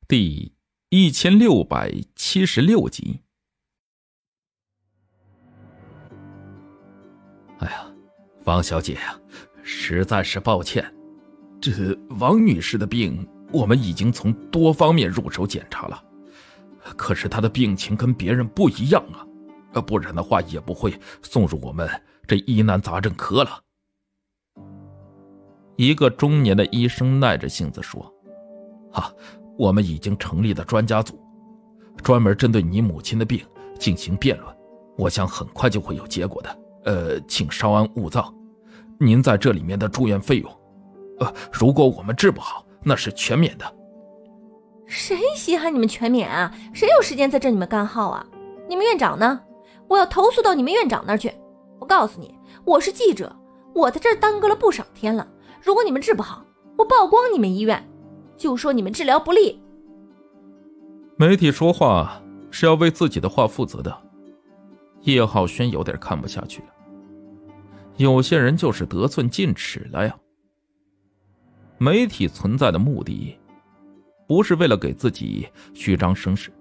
第1676集。 哎呀，王小姐呀，实在是抱歉，这王女士的病我们已经从多方面入手检查了，可是她的病情跟别人不一样啊，不然的话也不会送入我们这疑难杂症科了。 一个中年的医生耐着性子说： 我们已经成立了专家组，专门针对你母亲的病进行辩论，我想很快就会有结果的。请稍安勿躁，您在这里面的住院费用，如果我们治不好，那是全免的。 谁稀罕你们全免啊？谁有时间在这里面干耗啊？你们院长呢？我要投诉到你们院长那儿去。我告诉你，我是记者，我在这儿耽搁了不少天了。如果你们治不好，我曝光你们医院，就说你们治疗不力。 媒体说话是要为自己的话负责的。叶浩轩有点看不下去了，有些人就是得寸进尺了呀。媒体存在的目的不是为了给自己虚张声势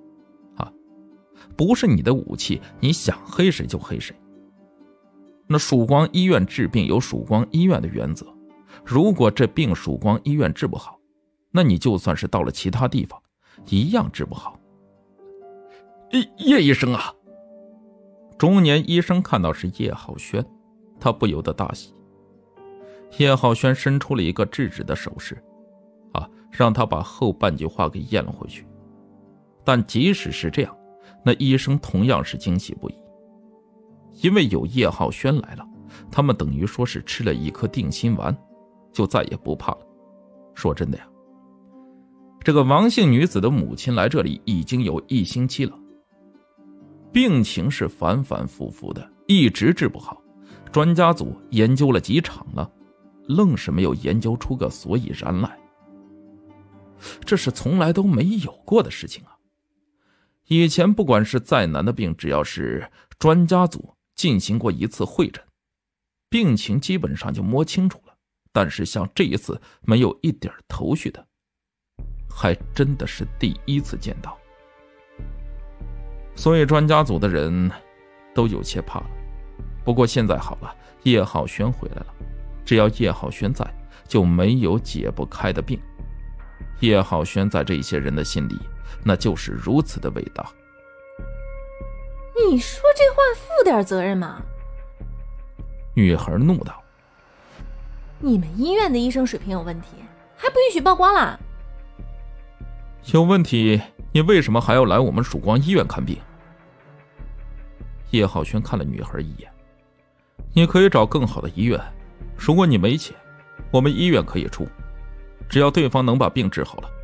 不是你的武器，你想黑谁就黑谁。那曙光医院治病有曙光医院的原则，如果这病曙光医院治不好，那你就算是到了其他地方一样治不好。 叶医生啊！ 中年医生看到是叶浩轩，他不由得大喜。叶浩轩伸出了一个制止的手势，让他把后半句话给咽了回去。但即使是这样，那医生同样是惊喜不已，因为有叶浩轩来了，他们等于说是吃了一颗定心丸，就再也不怕了。说真的呀，这个王姓女子的母亲来这里已经有1星期了，病情是反反复复的，一直治不好。专家组研究了几场了，愣是没有研究出个所以然来。这是从来都没有过的事情啊！以前不管是再难的病，只要是专家组进行过一次会诊，病情基本上就摸清楚了。但是像这一次没有一点头绪的，还真的是第一次见到。所以专家组的人都有些怕了。不过现在好了，叶浩轩回来了，只要叶浩轩在，就没有解不开的病。叶浩轩在这些人的心里那就是如此的伟大。 你说这话负点责任吗？ 女孩怒道： 你们医院的医生水平有问题，还不允许曝光啦？ 有问题，你为什么还要来我们曙光医院看病？叶浩轩看了女孩一眼：你可以找更好的医院，如果你没钱，我们医院可以出，只要对方能把病治好了。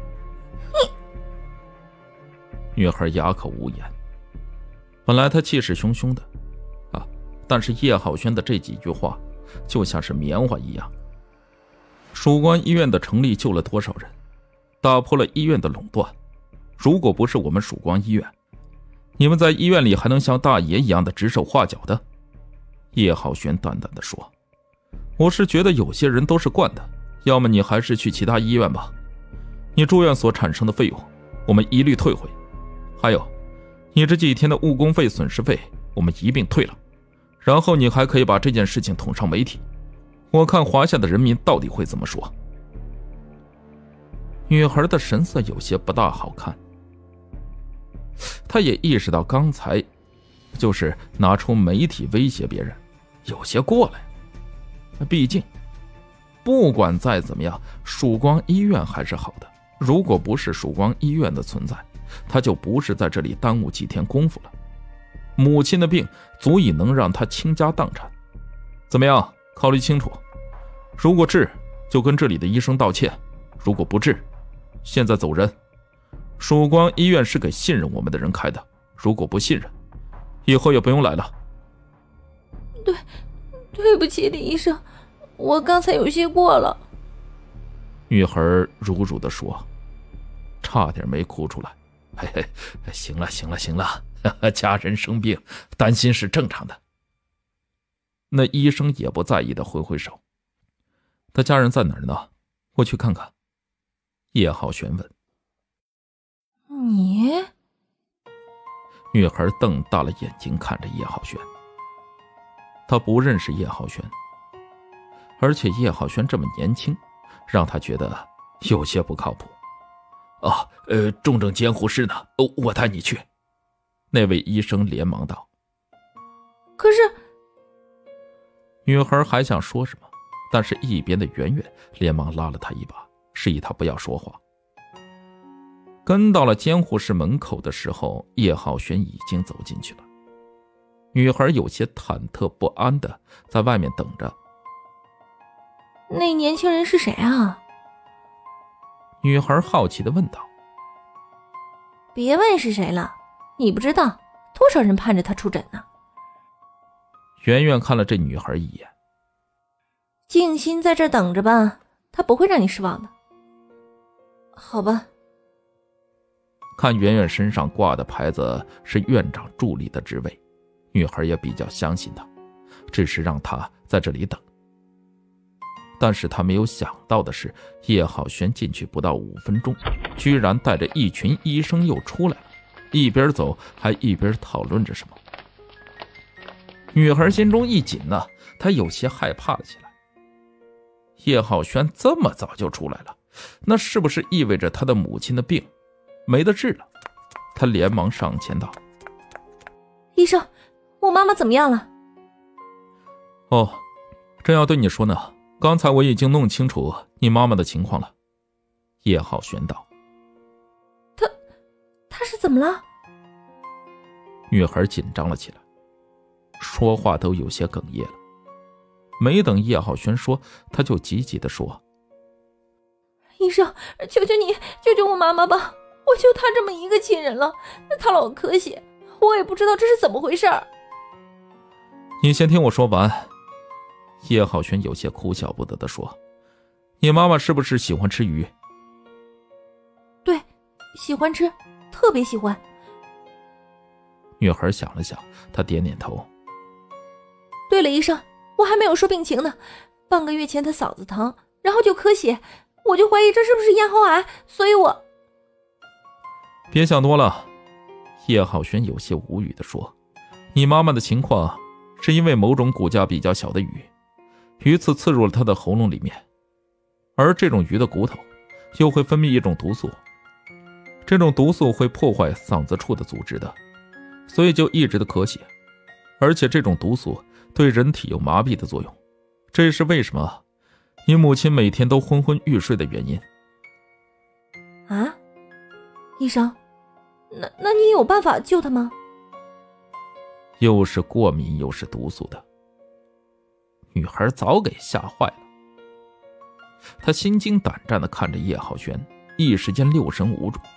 女孩哑口无言。本来她气势汹汹的但是叶浩轩的这几句话就像是棉花一样。曙光医院的成立救了多少人，打破了医院的垄断。如果不是我们曙光医院，你们在医院里还能像大爷一样的指手画脚的？叶浩轩淡淡的说：我是觉得有些人都是惯的，要么你还是去其他医院吧，你住院所产生的费用我们一律退回，还有你这几天的误工费损失费我们一并退了，然后你还可以把这件事情捅上媒体，我看华夏的人民到底会怎么说。女孩的神色有些不大好看，她也意识到刚才就是拿出媒体威胁别人有些过了，毕竟不管再怎么样，曙光医院还是好的，如果不是曙光医院的存在，他就不是在这里耽误几天功夫了。母亲的病足以能让他倾家荡产，怎么样，考虑清楚，如果治就跟这里的医生道歉，如果不治现在走人。曙光医院是给信任我们的人开的，如果不信任以后也不用来了。 对不起李医生，我刚才有些过了。 女孩如如地说，差点没哭出来。 行了，家人生病担心是正常的。 那医生也不在意的挥挥手，他家人在哪儿呢？我去看看。叶浩轩问。 你？ 女孩瞪大了眼睛看着叶浩轩。她不认识叶浩轩，而且叶浩轩这么年轻，让她觉得有些不靠谱。 重症监护室呢？我带你去。 那位医生连忙道。 可是…… 女孩还想说什么，但是一边的圆圆连忙拉了她一把，示意她不要说话。跟到了监护室门口的时候，叶浩轩已经走进去了。女孩有些忐忑不安的在外面等着。 那年轻人是谁啊？ 女孩好奇的问道。 别问是谁了，你不知道多少人盼着他出诊呢。 圆圆看了这女孩一眼。 静心在这儿等着吧，他不会让你失望的。好吧。 看圆圆身上挂的牌子是院长助理的职位，女孩也比较相信他，只是让他在这里等。但是他没有想到的是，叶浩轩进去不到5分钟，居然带着一群医生又出来了，一边走还一边讨论着什么。女孩心中一紧呢，她有些害怕了起来。叶浩轩这么早就出来了，那是不是意味着他的母亲的病没得治了？她连忙上前道： 医生，我妈妈怎么样了？ 哦，正要对你说呢，刚才我已经弄清楚你妈妈的情况了。叶浩轩道。 她是怎么了？ 女孩紧张了起来，说话都有些哽咽了。没等叶浩轩说，他就急急地说： 医生，求求你，救救我妈妈吧，我就她这么一个亲人了，她老咳血，我也不知道这是怎么回事。 你先听我说完。叶浩轩有些哭笑不得地说：你妈妈是不是喜欢吃鱼？ 对，喜欢吃，特别喜欢。 女孩想了想，她点点头。 对了，医生，我还没有说病情呢。半个月前她嗓子疼，然后就咳血，我就怀疑这是不是咽喉癌，所以我…… 别想多了。叶浩轩有些无语地说：你妈妈的情况是因为某种骨架比较小的鱼刺刺入了她的喉咙里面，而这种鱼的骨头又会分泌一种毒素，这种毒素会破坏嗓子处的组织的，所以就一直的咳血，而且这种毒素对人体有麻痹的作用，这也是为什么你母亲每天都昏昏欲睡的原因。 啊，医生，那你有办法救她吗？ 又是过敏又是毒素的，女孩早给吓坏了。她心惊胆战地看着叶浩轩，一时间六神无主。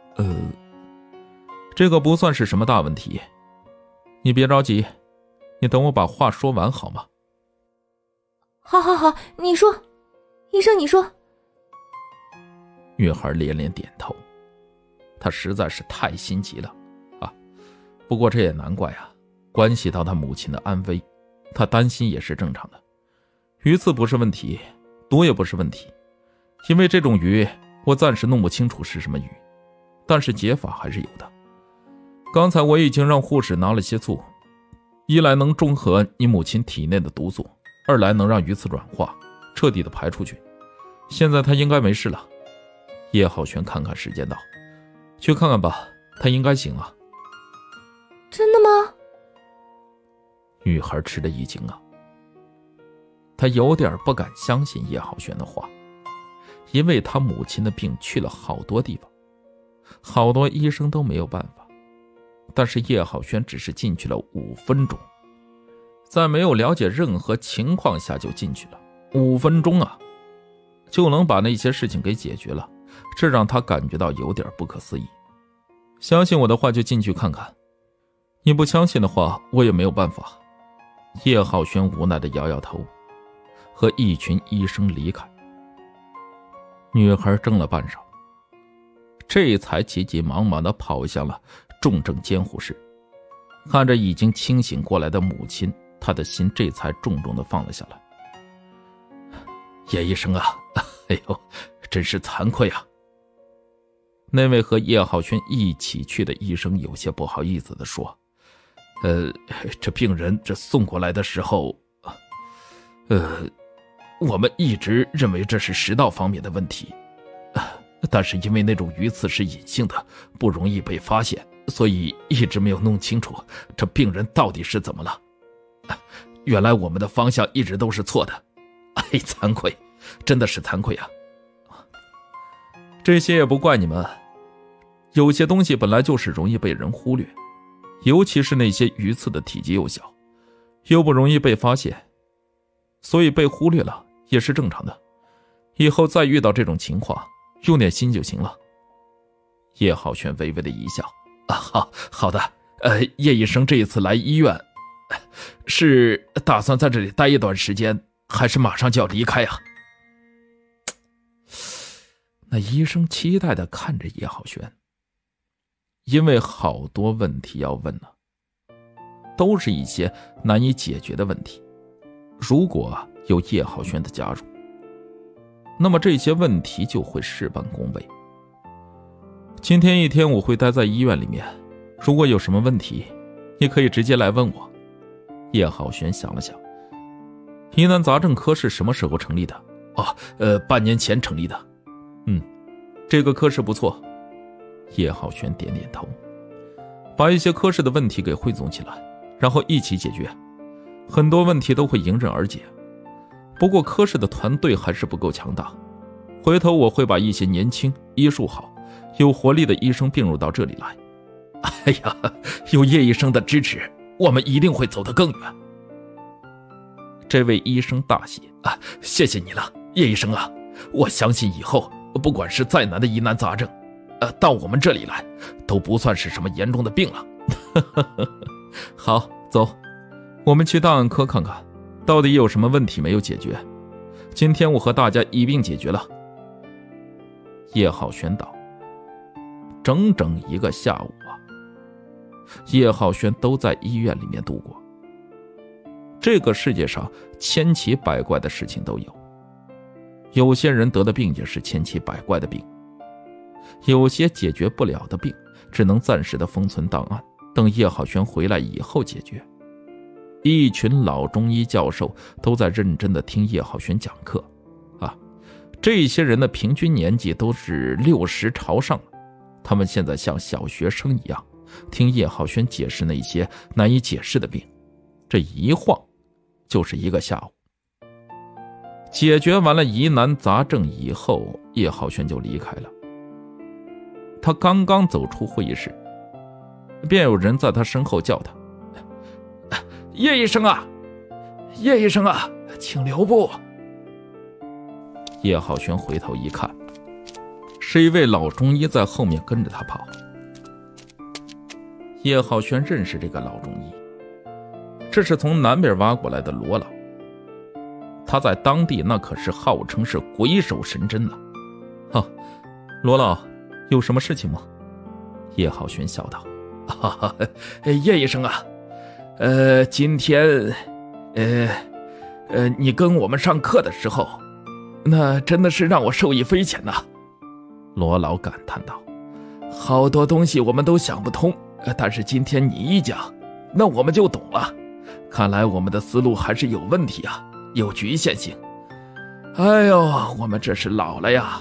这个不算是什么大问题，你别着急，你等我把话说完好吗？ 好，你说，医生你说。 女孩连连点头，她实在是太心急了啊！不过这也难怪啊，关系到她母亲的安危，她担心也是正常的。鱼刺不是问题，毒也不是问题，因为这种鱼我暂时弄不清楚是什么鱼，但是解法还是有的。刚才我已经让护士拿了些醋，一来能中和你母亲体内的毒素，二来能让鱼刺软化，彻底的排出去。现在她应该没事了。叶浩轩看看时间道：去看看吧，她应该醒了。 真的吗？ 女孩吃了一惊啊，她有点不敢相信叶浩轩的话，因为她母亲的病去了好多地方，好多医生都没有办法，但是叶浩轩只是进去了5分钟，在没有了解任何情况下就进去了5分钟啊，就能把那些事情给解决了，这让他感觉到有点不可思议。相信我的话就进去看看，你不相信的话我也没有办法。叶浩轩无奈地摇摇头，和一群医生离开。女孩怔了半晌，这才急急忙忙地跑向了重症监护室。看着已经清醒过来的母亲，她的心这才重重地放了下来。 叶医生啊，哎呦，真是惭愧啊！ 那位和叶浩轩一起去的医生有些不好意思地说：“ 这病人送过来的时候，我们一直认为这是食道方面的问题，但是因为那种鱼刺是隐性的，不容易被发现，所以一直没有弄清楚这病人到底是怎么了。原来我们的方向一直都是错的，惭愧，真的是惭愧啊！ 这些也不怪你们。有些东西本来就是容易被人忽略，尤其是那些鱼刺的体积又小，又不容易被发现，所以被忽略了也是正常的。以后再遇到这种情况，用点心就行了。”叶浩轩微微的一笑：“ 好的。叶医生这一次来医院，是打算在这里待一段时间，还是马上就要离开啊？” 那医生期待地看着叶浩轩，因为好多问题要问呢，都是一些难以解决的问题。如果有叶浩轩的加入，那么这些问题就会事半功倍。今天一天我会待在医院里面，如果有什么问题，你可以直接来问我。叶浩轩想了想：“疑难杂症科是什么时候成立的？”“ 半年前成立的。”“ 这个科室不错。”叶浩轩点点头，把一些科室的问题给汇总起来，然后一起解决，很多问题都会迎刃而解。不过科室的团队还是不够强大，回头我会把一些年轻、医术好、有活力的医生并入到这里来。 有叶医生的支持，我们一定会走得更远。” 这位医生大喜：“ 谢谢你了，叶医生啊！我相信以后不管是再难的疑难杂症，到我们这里来都不算是什么严重的病了。”“ 好，走，我们去档案科看看，到底有什么问题没有解决。今天我和大家一并解决了。”叶浩轩道。整整一个下午叶浩轩都在医院里面度过。这个世界上千奇百怪的事情都有，有些人得的病也是千奇百怪的病，有些解决不了的病只能暂时的封存档案，等叶浩轩回来以后解决。一群老中医教授都在认真的听叶浩轩讲课这些人的平均年纪都是60朝上，他们现在像小学生一样听叶浩轩解释那些难以解释的病，这一晃就是一个下午。解决完了疑难杂症以后，叶浩轩就离开了。他刚刚走出会议室，便有人在他身后叫他：“ 叶医生啊，叶医生啊，请留步。” 叶浩轩回头一看，是一位老中医在后面跟着他跑。叶浩轩认识这个老中医，这是从南边挖过来的罗老，他在当地那可是号称是鬼手神针呢。罗老，有什么事情吗？叶浩轩笑道：“ 叶医生啊，今天，你跟我们上课的时候，那真的是让我受益匪浅呐。” 罗老感叹道：“ 好多东西我们都想不通，但是今天你一讲，那我们就懂了。看来我们的思路还是有问题啊，有局限性。哎呦，我们这是老了呀。”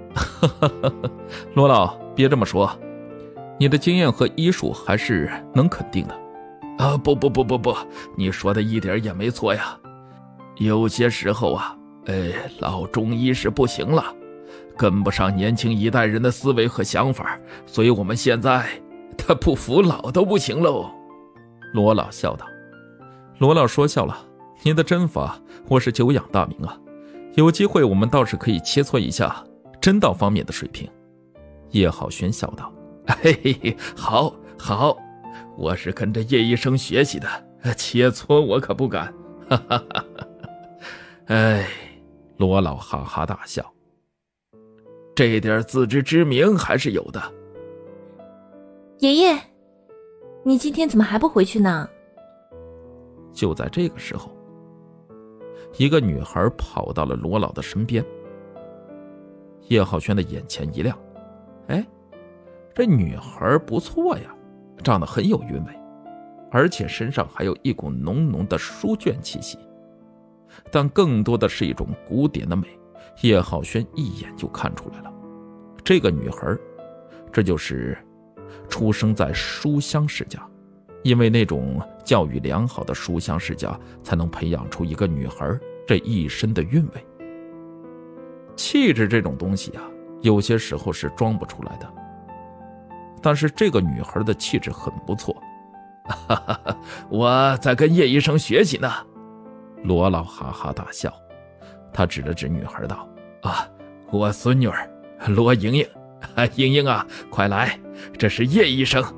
罗老，别这么说，你的经验和医术还是能肯定的。 不，你说的一点也没错呀。有些时候啊，老中医是不行了，跟不上年轻一代人的思维和想法，所以我们现在他不服老都不行喽。 罗老笑道。罗老说笑了，您的针法我是久仰大名啊，有机会我们倒是可以切磋一下针道方面的水平。叶浩轩笑道：“ 好，我是跟着叶医生学习的，切磋我可不敢。” 罗老哈哈大笑， 这点自知之明还是有的。 爷爷，你今天怎么还不回去呢？ 就在这个时候，一个女孩跑到了罗老的身边。叶浩轩的眼前一亮， 这女孩不错呀，长得很有韵味，而且身上还有一股浓浓的书卷气息，但更多的是一种古典的美。叶浩轩一眼就看出来了，这个女孩，这就是出生在书香世家，因为那种教育良好的书香世家才能培养出一个女孩这一身的韵味。气质这种东西啊，有些时候是装不出来的，但是这个女孩的气质很不错。 哈哈哈，我在跟叶医生学习呢。 罗老哈哈大笑，他指了指女孩道： 啊，我孙女儿罗莹莹，莹莹啊，快来，这是叶医生。